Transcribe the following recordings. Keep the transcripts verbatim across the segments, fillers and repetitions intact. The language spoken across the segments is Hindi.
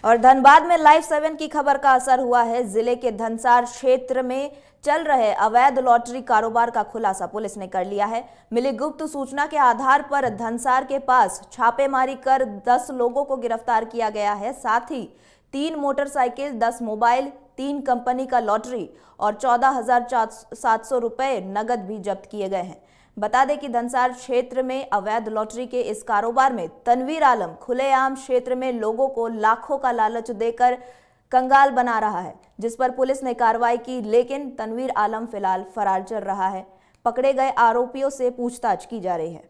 और धनबाद में लाइव सेवन की खबर का असर हुआ है। जिले के धनसार क्षेत्र में चल रहे अवैध लॉटरी कारोबार का खुलासा पुलिस ने कर लिया है। मिली गुप्त सूचना के आधार पर धनसार के पास छापेमारी कर दस लोगों को गिरफ्तार किया गया है। साथ ही तीन मोटरसाइकिल, दस मोबाइल, तीन कंपनी का लॉटरी और चौदह हजार सात सौ रुपए नगद भी जब्त किए गए हैं। बता दें कि धनसार क्षेत्र में अवैध लॉटरी के इस कारोबार में तनवीर आलम खुलेआम क्षेत्र में लोगों को लाखों का लालच देकर कंगाल बना रहा है, जिस पर पुलिस ने कार्रवाई की, लेकिन तनवीर आलम फिलहाल फरार चल रहा है। पकड़े गए आरोपियों से पूछताछ की जा रही है।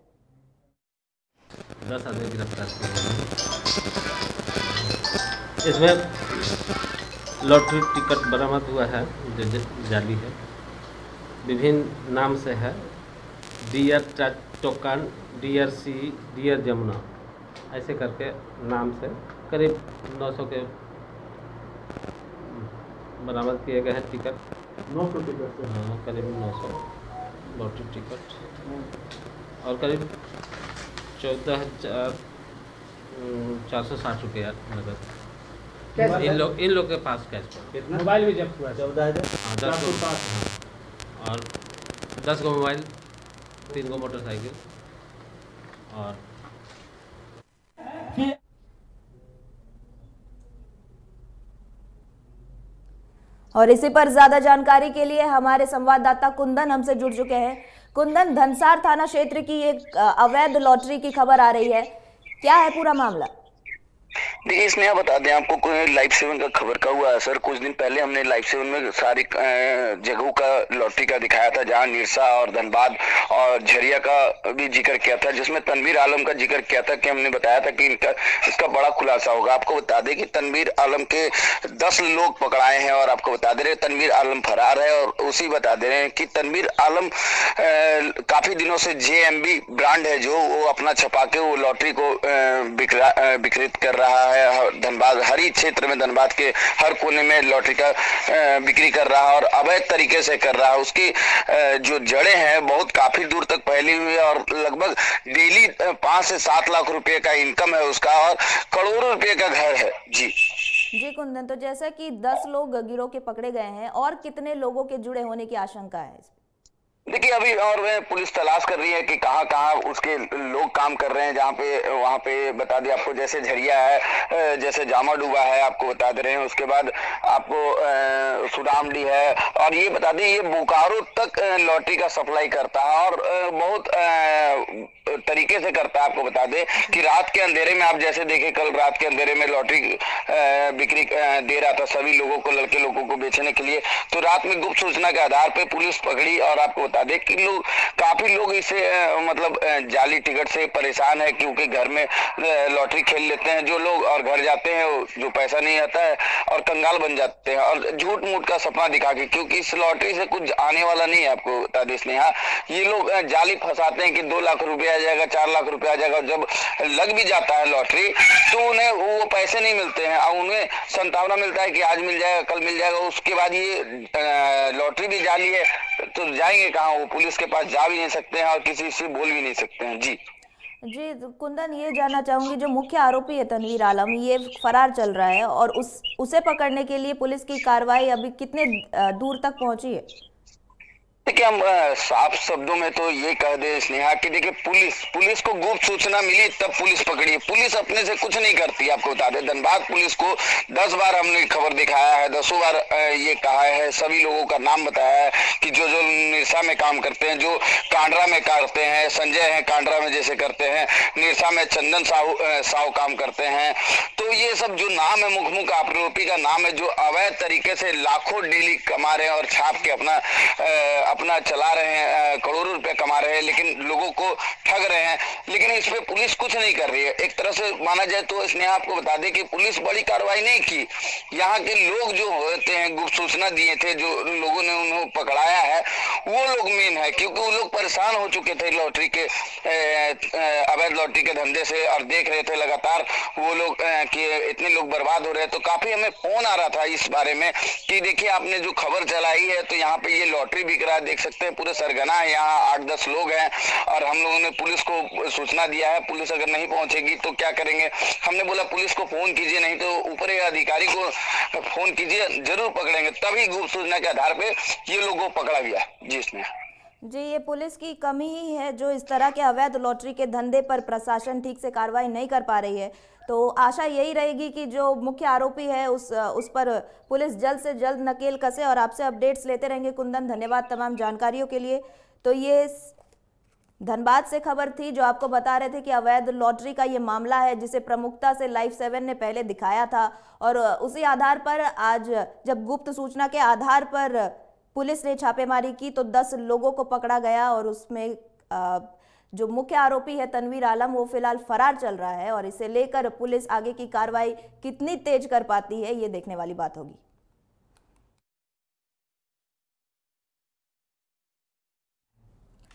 दस आदमी गिरफ्तार किए हैं। इसमें लॉटरी टिकट बरामद हुआ है जो जाली है, विभिन्न नाम से है। Dear token, dear C, dear Jamuna, ऐसे करके नाम से करीब नौ सौ के बरामद किए गए हैं टिकट। नौ सौ टिकट हाँ, करीब नौ सौ लॉटरी टिकट और करीब चौदह हजार चार सौ साठ रुपया नगद इन लोग इन लोग के पास कैश पर। मोबाइल भी जब्त हुआ है चौदह हजार हाँ, दस गो और दस गो मोबाइल, तीन गो मोटरसाइकिल और और इसी पर ज्यादा जानकारी के लिए हमारे संवाददाता कुंदन हमसे जुड़ चुके हैं। कुंदन, धनसार थाना क्षेत्र की एक अवैध लॉटरी की खबर आ रही है, क्या है पूरा मामला? देखिए, इसमें आप बता दें आपको, कोई लाइव सेवन का खबर का हुआ असर कुछ दिन पहले हमने लाइव सेवन में सारी जगहों का लॉटरी का दिखाया था, जहां निरसा और धनबाद और झरिया का भी जिक्र किया था, जिसमें तनवीर आलम का जिक्र किया था कि हमने बताया था कि इनका इसका बड़ा खुलासा होगा। आपको बता दें कि तनवीर आलम के दस लोग पकड़ाए हैं और आपको बता दे रहे तनवीर आलम फरार है। और उसी बता दे रहे हैं कि तनवीर आलम काफी दिनों से जे एम बी ब्रांड है जो वो अपना छपा के वो लॉटरी को विक्रय कर रहा है। धनबाद हरी क्षेत्र में, धनबाद के हर कोने में लॉटरी का बिक्री कर रहा है और अवैध तरीके से कर रहा है। उसकी जो जड़ें हैं बहुत काफी दूर तक फैली हुई है और लगभग डेली पांच से सात लाख रुपए का इनकम है उसका और करोड़ों रुपए का घर है। जी जी कुंदन, तो जैसा कि दस लोग गिरोह के पकड़े गए हैं, और कितने लोगों के जुड़े होने की आशंका है? देखिए, अभी और वह पुलिस तलाश कर रही है कि कहाँ कहाँ उसके लोग काम कर रहे हैं, जहाँ पे वहाँ पे बता दें आपको, जैसे झरिया है, जैसे जामा डूबा है, आपको बता दे रहे हैं। उसके बाद आपको सुदामडी है और ये बता दें ये बोकारो तक लॉटरी का सप्लाई करता है और बहुत तरीके से करता है। आपको बता दें कि रात के अंधेरे में, आप जैसे देखे कल रात के अंधेरे में लॉटरी बिक्री दे रहा था सभी लोगों को, लड़के लोगों को बेचने के लिए। तो रात में गुप्त सूचना के आधार पर पुलिस पकड़ी और आपको बता दें कि लोग काफी लोग इसे मतलब जाली टिकट से परेशान है, क्योंकि घर में लॉटरी खेल लेते हैं जो लोग और घर जाते हैं जो पैसा नहीं आता है और कंगाल बन जाते हैं और झूठ मूठ का सपना दिखा के, क्योंकि इस लॉटरी से कुछ आने वाला नहीं है। आपको बता दें स्नेहा, ये लोग जाली फंसाते हैं कि दो लाख रुपया आ जाएगा, चार लाख रुपया आ जाएगा। जब लग भी जाता है लॉटरी तो उन्हें वो पैसे नहीं मिलते हैं और उन्हें संतावना मिलता है कि आज मिल जाएगा, कल मिल जाएगा। उसके बाद ये लॉटरी भी जाली है तो जाएंगे कहाँ? वो पुलिस के पास जा भी नहीं सकते हैं और किसी से बोल भी नहीं सकते हैं। जी जी कुंदन, ये जानना चाहूंगी, जो मुख्य आरोपी है तनवीर आलम, ये फरार चल रहा है और उस उसे पकड़ने के लिए पुलिस की कार्रवाई अभी कितने दूर तक पहुंची है? देखिए, हम साफ शब्दों में तो ये कह दे स्नेहा कि देखिए, पुलिस पुलिस को गुप्त सूचना मिली तब पुलिस पकड़ी। पुलिस अपने से कुछ नहीं करती। आपको बता दें धनबाद पुलिस को दस बार हमने खबर दिखाया है, दसों बार ये कहा है, सभी लोगों का नाम बताया है कि जो जो निरसा में काम करते हैं, जो कांडरा में करते हैं, संजय है कांडरा में जैसे करते हैं, निरसा में चंदन साहू साहू काम करते हैं। तो ये सब जो नाम है, मुख मुख आरोपी का नाम है, जो अवैध तरीके से लाखों डेली कमा रहे हैं और छाप के अपना अपना चला रहे हैं, करोड़ों रुपए कमा रहे हैं, लेकिन लोगों को ठग रहे हैं। लेकिन इस पे पुलिस कुछ नहीं कर रही है। एक तरह से माना जाए तो इसने आपको बता दें कि पुलिस बड़ी कार्रवाई नहीं की। यहाँ के लोग जो होते हैं, गुप्त सूचना दिए थे, जो लोगों ने उन्हें पकड़ाया है, वो लोग मेन है, क्योंकि वो लोग परेशान हो चुके थे लॉटरी के अवैध लॉटरी के धंधे से और देख रहे थे लगातार वो लोग कि इतने लोग बर्बाद हो रहे हैं। तो काफी हमें फोन आ रहा था इस बारे में कि देखिए, आपने जो खबर चलाई है तो यहाँ पे ये लॉटरी बिक रहा है, देख सकते हैं पूरे सरगना है, यहाँ आठ दस लोग हैं और हम लोगों ने पुलिस को सूचना दिया है। पुलिस अगर नहीं पहुंचेगी तो क्या करेंगे? हमने बोला पुलिस को फोन कीजिए, नहीं तो ऊपर अधिकारी को फोन कीजिए, जरूर पकड़ेंगे। तभी गुप्त सूचना के आधार पे ये लोगों को पकड़ा गया। जी इसमें जी, ये पुलिस की कमी ही है जो इस तरह के अवैध लॉटरी के धंधे पर प्रशासन ठीक से कार्रवाई नहीं कर पा रही है। तो आशा यही रहेगी कि जो मुख्य आरोपी है उस उस पर पुलिस जल्द से जल्द नकेल कसे और आपसे अपडेट्स लेते रहेंगे। कुंदन, धन्यवाद तमाम जानकारियों के लिए। तो ये धनबाद से खबर थी जो आपको बता रहे थे कि अवैध लॉटरी का ये मामला है जिसे प्रमुखता से लाइव सेवन ने पहले दिखाया था और उसी आधार पर आज जब गुप्त सूचना के आधार पर पुलिस ने छापेमारी की तो दस लोगों को पकड़ा गया और उसमें जो मुख्य आरोपी है तनवीर आलम वो फिलहाल फरार चल रहा है और इसे लेकर पुलिस आगे की कार्रवाई कितनी तेज कर पाती है ये देखने वाली बात होगी।